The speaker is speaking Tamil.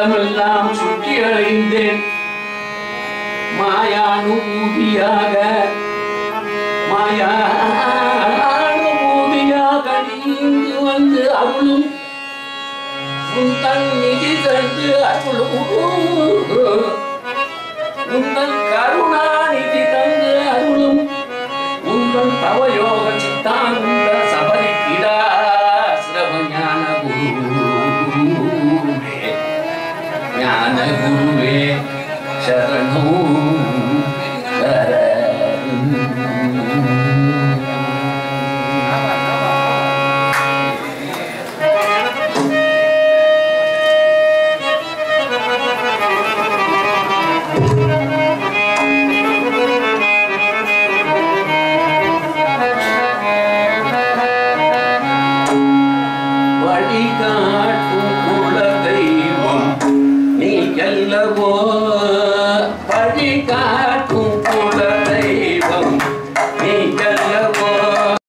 இடமெல்லாம் சுற்றி அடைந்தேன். மாயானுபூதியாக நீங்கு வந்து அருளும் உந்தன் நிதி தந்து அருளும் உந்தன் கருணா நிதி தந்து அருளும் உந்தன் தவயோக சித்தாந்த சபரிக்கிடா சிரவஞான குருவே ஞான குருவே சரணம் வழிகாட்டும் குல தெய்வம் நீ அல்லவோ